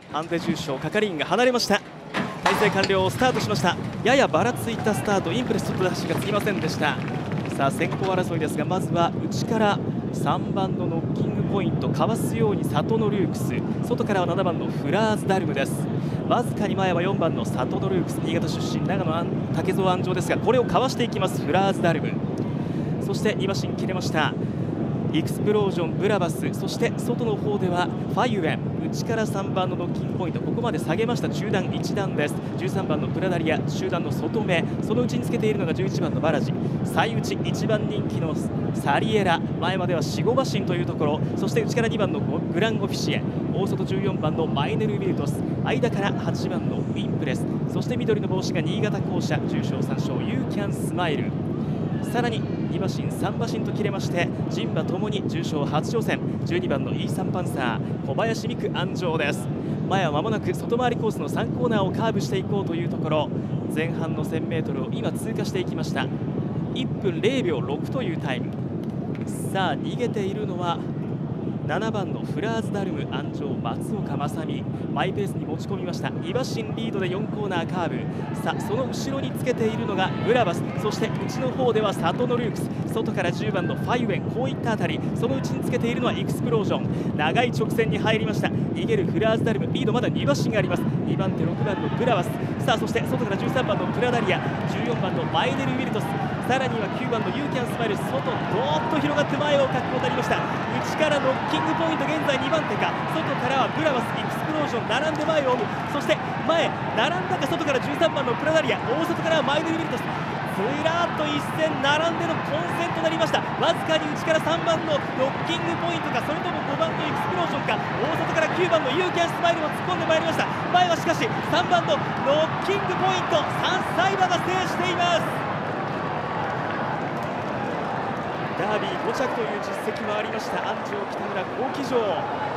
ハンデ重賞係員が離れました。体勢完了、スタートしました。ややばらついたスタート、インプレスちょっと足がつきませんでした。さあ先行争いですが、まずは内から3番のノッキングポイント、かわすように里のルークス、外からは7番のフラーズダルムです。わずかに前は4番の里のルークス、新潟出身、長野竹蔵安城ですが、これをかわしていきますフラーズダルム。そして2馬身切れましたエクスプロージョン、ブラバス、そして外の方ではファイウェン、内から3番のノッキングポイント、ここまで下げました。中段1段です。13番のプラダリア、集団の外目、その内につけているのが11番のバラジ、最内1番人気のサリエラ、前までは4、5馬身というところ、そして内から2番のグランオフィシエ、大外14番のマイネル・ウィルトス、間から8番のウィンプレス、そして緑の帽子が新潟校舎、重賞3勝ユーキャンスマイル。さらに2馬身3馬身と切れまして、人馬ともに重賞初挑戦、12番のイーサンパンサー、小林美空安城です。前は間もなく外回りコースの3コーナーをカーブしていこうというところ、前半の 1000m を今通過していきました。1分0秒6というタイム。さあ逃げているのは7番のフラーズダルム、安城松岡正美、マイペースに持ち込みました。2馬身リードで4コーナーカーブ。さあその後ろにつけているのがブラバス、そして内の方では里のルークス、外から10番のファイウェン、こういったあたり、その内につけているのはエクスプロージョン。長い直線に入りました。逃げるフラーズダルム、リードまだ2馬身があります。2番手6番のブラバス、さあそして外から13番のプラダリア、14番のマイネル・ウィルトス、さらには9番のユーキャンスマイル、外どーっと広がって前を確保になりました。内からノッキングポイント、現在2番手か、外からはブラバス、エクスプロージョン並んで前を追う、そして前並んだか、外から13番のプラダリア、大外からはマイネル・ウィルトス、ずらーっと一線並んでの混戦となりました。わずかに内から3番のノッキングポイントか、それとも5番のエクスプロージョンか、大外から9番のユーキャンスマイルも突っ込んでまいりました。前はしかし3番のノッキングポイント、3歳馬が制しています。ダービー5着という実績もありました安城北村好騎乗。